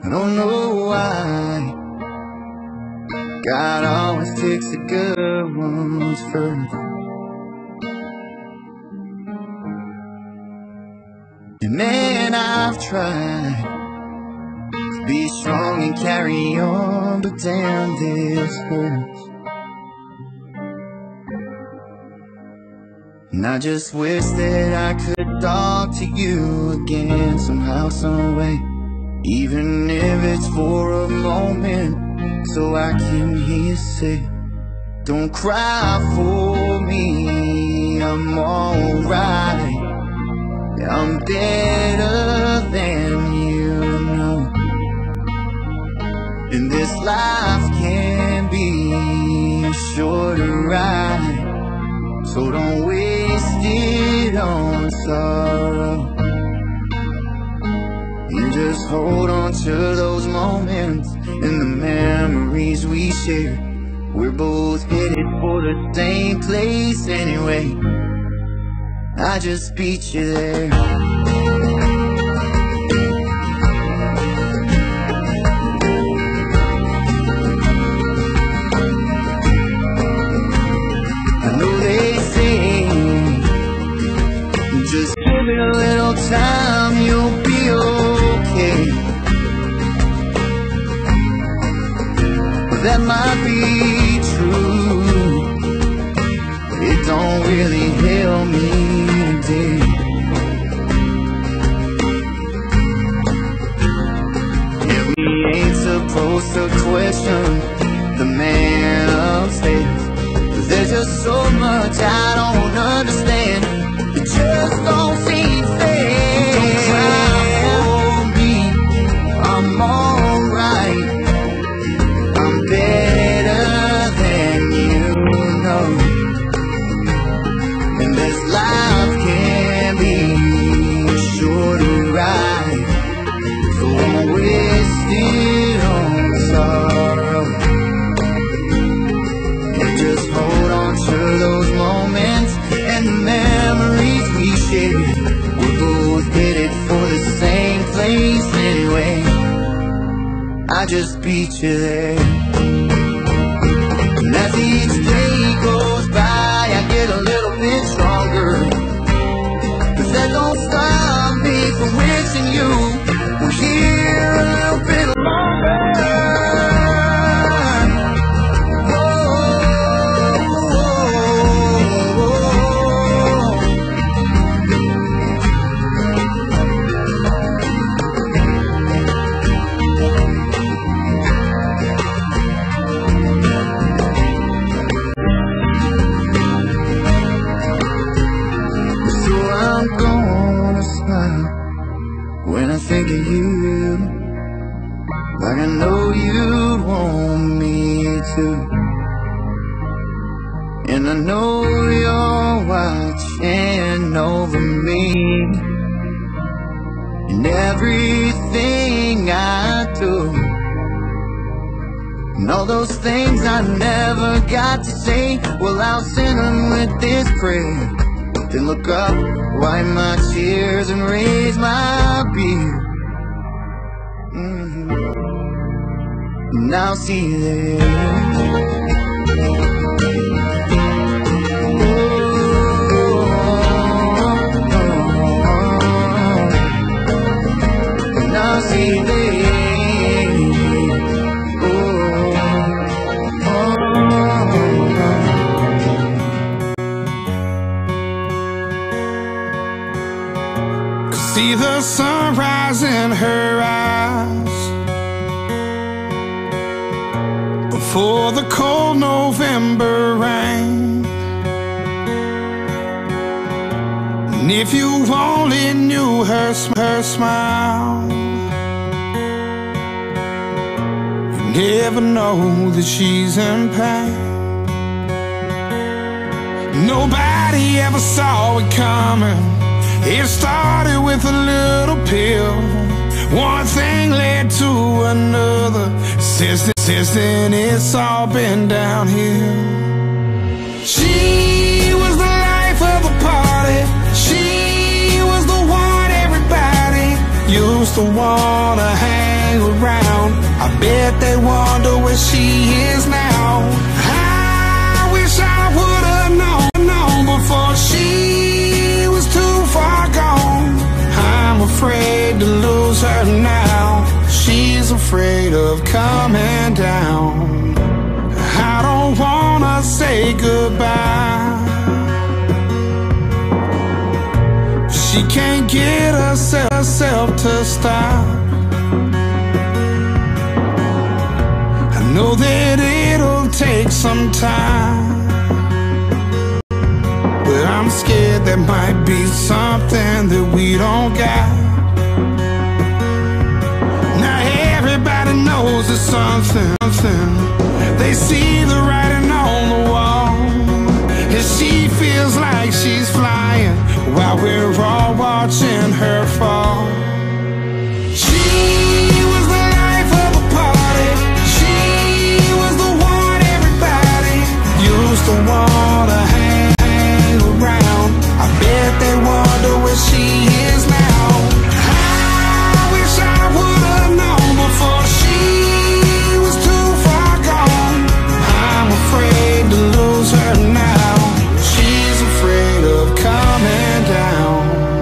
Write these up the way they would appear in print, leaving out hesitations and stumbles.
I don't know why God always takes the good ones first. And man, I've tried to be strong and carry on, but damn, this hurts. And I just wish that I could talk to you again somehow, some way, even if it's for a moment, so I can hear you say, don't cry for me, I'm alright. I'm better than you know. And this life can be a shorter ride, so don't waste it on sorrow. You just hold on to those moments and the memories we share. We're both headed for the same place anyway. I just beat you there. I know they say, just give it a little time, you'll be okay. But that might be true, but it don't really help me. Yeah, we ain't supposed to question the man upstairs, 'cause there's just so much I don't understand. It just don't seem fair. Don't cry for me, I'm alright. I'm better than you know. And this life can be a shorter ride, so don't waste it on sorrow. And just hold on to those moments and the memories we share. We're both headed for the same place anyway. I just beat you there. And as each day goes by, I get a little bit stronger, 'cause that don't stop me from wishing you were here a little bit longer. When I think of you, like I know you'd want me to. And I know you're watching over me in everything I do. And all those things I never got to say, well, I'll send them with this prayer. Then look up, wipe my tears and raise my beard. And I'll see you there. And I'll see you there. See the sunrise in her eyes before the cold November rain. And if you only knew her smile, you never know that she's in pain. Nobody ever saw it coming. It started with a little pill. One thing led to another. Since then it's all been downhill. She was the life of the party. She was the one everybody used to wanna have. hang around. I bet they wonder where she is now. I wish I would have known before she was too far gone. I'm afraid to lose her now. She's afraid of coming down. I don't wanna say goodbye. She can't get herself to stop. I know that it'll take some time, but I'm scared there might be something that we don't got. Now everybody knows there's something. They see the writing on the wall, and she feels like she's flying while we're all watching her fall. She was the life of the party. She was the one everybody used to wanna hang around. I bet they wonder where she is now. I wish I would have known before she was too far gone. I'm afraid to lose her now. She's afraid of coming down.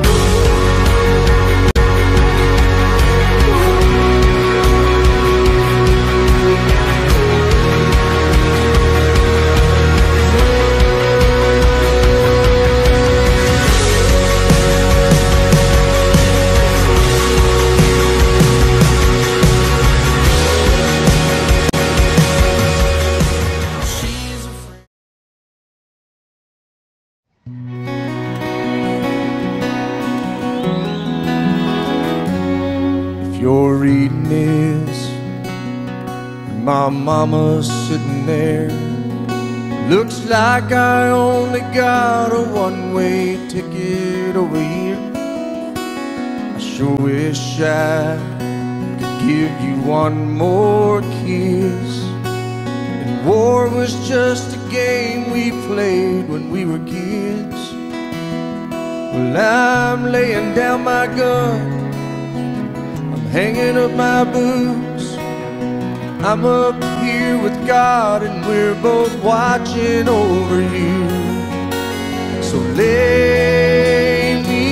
You're reading this, my mama's sitting there. Looks like I only got a one-way ticket over here. I sure wish I could give you one more kiss. And war was just a game we played when we were kids. Well, I'm laying down my gun, hanging up my boots. I'm up here with God and we're both watching over you. So lay me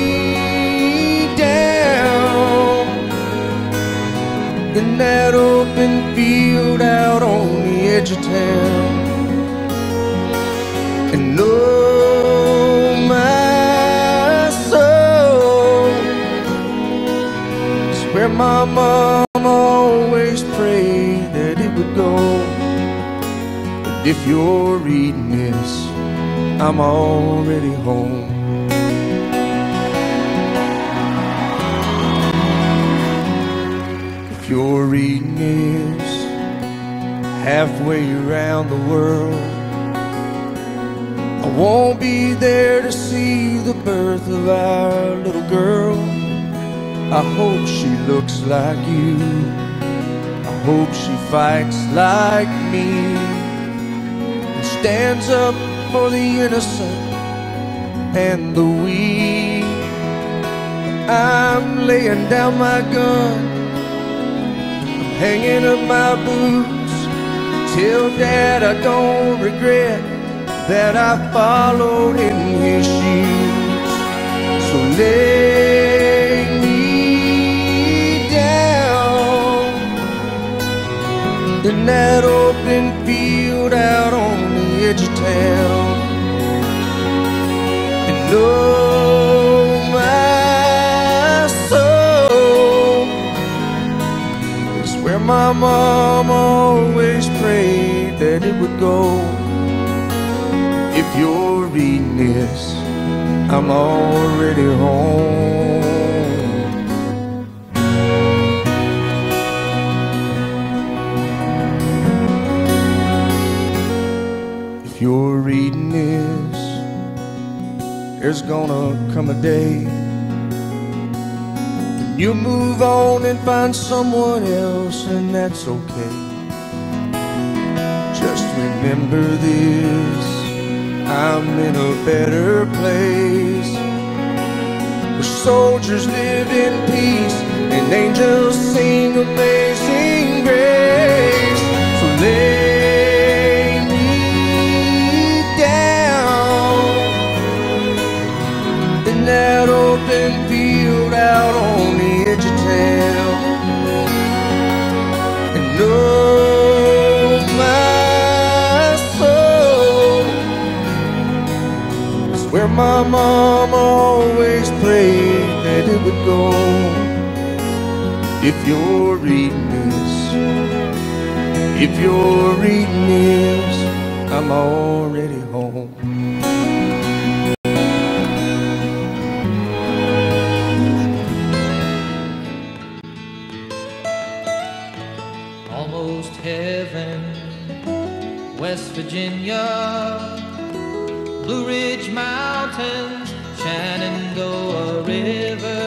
down in that open field out on the edge of town. And oh my soul, it's where my mom always prayed that it would go. But if you're reading this, I'm already home. If you're reading this, halfway around the world, I won't be there to see the birth of our little girl. I hope she looks like you. I hope she fights like me and stands up for the innocent and the weak. I'm laying down my gun, I'm hanging up my boots. Tell Dad I don't regret that I followed in his shoes. So lay me down in that open field out on the edge of town. And oh my soul, it's where my mom always prayed that it would go. If you're reading this, I'm already home. If you're reading this, there's gonna come a day when you move on and find someone else, and that's okay. Just remember this, I'm in a better place, where soldiers live in peace and angels sing amazing grace. So lay me down in that open field out on the edge of town, and oh my soul, it's where my mom always prayed that it would go. If you're reading this, if you're reading this, I'm already home. Almost heaven, West Virginia, Blue Ridge Mountains, Shenandoah River.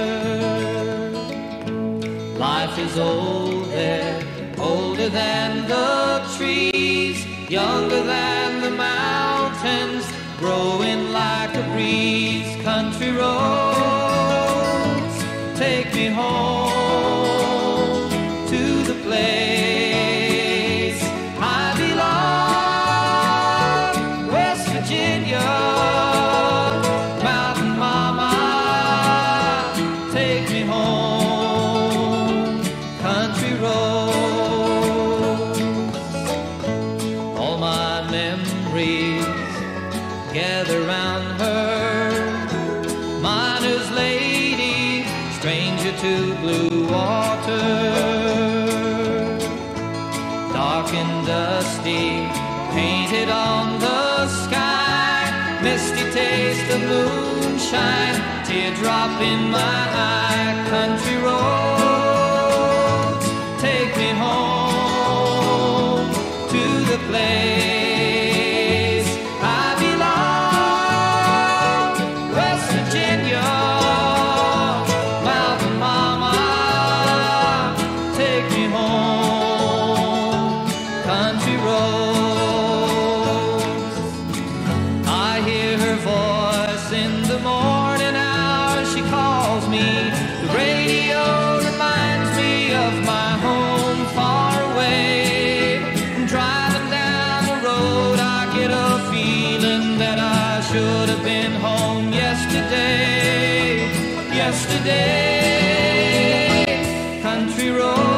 Life is old there, older than the trees, younger than the mountains, growing like a breeze. Country roads, take me home to the place I belong, West Virginia. Mountain mama, take me home. Country roads, all my memories gather round her. Miner's lady, stranger to blue water, dark and dusty, painted on the sky, misty taste of moonshine, teardrop in my eye. Country roads, take me home to the place I belong, West Virginia. Mountain mama, take me home. Country roads, I hear her voice in the morning hours. She calls me. The radio reminds me of my home far away. Driving down the road, I get a feeling that I should have been home yesterday. Yesterday, country road.